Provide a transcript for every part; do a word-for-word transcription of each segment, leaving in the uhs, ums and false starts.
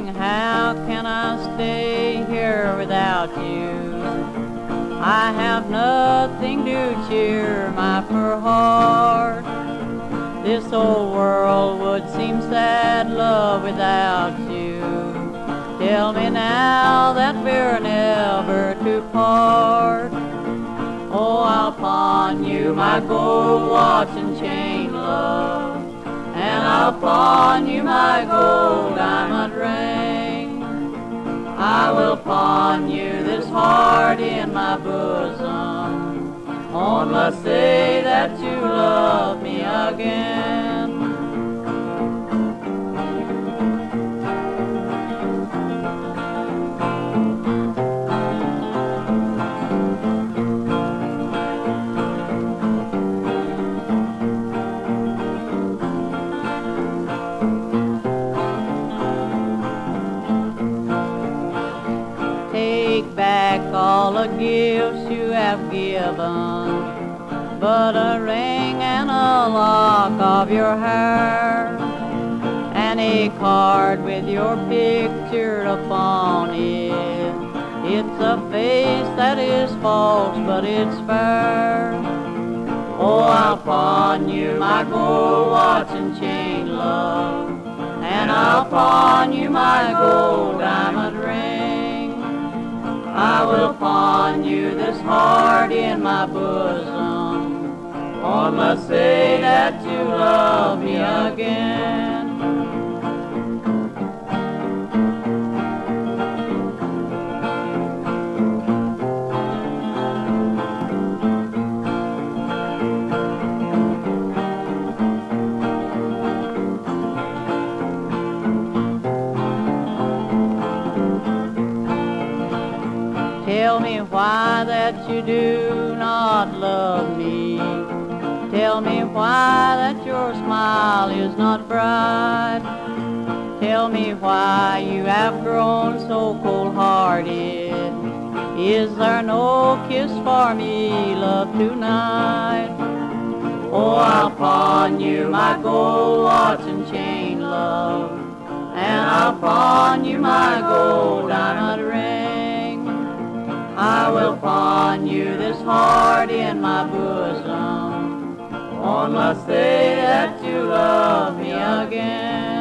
how can I stay here without you? I have nothing to cheer my poor heart. This old world would seem sad, love, without you. Tell me now that we're never to part. Oh, I'll pawn you my gold watch and chain, love, and I'll pawn you my gold diamond ring. I will pawn you this heart in my bosom, only say that you love me again. Take back all the gifts you have given, but a ring and a lock of your hair, and a card with your picture upon it. It's a face that is false, but it's fair. Oh, I'll pawn you my gold watch and chain, love, and I'll pawn you my gold diamond ring. I will pawn you this heart in my bosom, only say that you love me again. Tell me why that you do not love me. Tell me why that your smile is not bright. Tell me why you have grown so cold-hearted. Is there no kiss for me, love, tonight? Oh, I'll pawn you my gold watch and chain, love, and I'll pawn you my gold diamond ring. I will pawn you this heart in my bosom, only say that you love me again.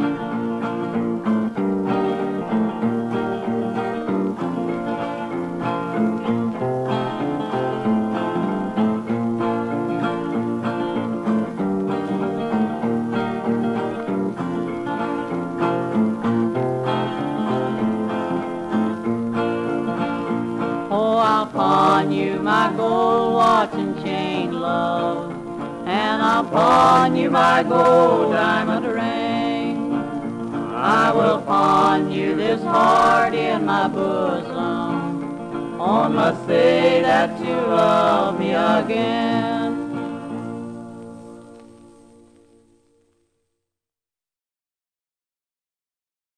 Oh, I'll pawn you my gold watch and chain, love, and I'll pawn you my gold diamond ring. I will pawn you this heart in my bosom, only say that you love me again.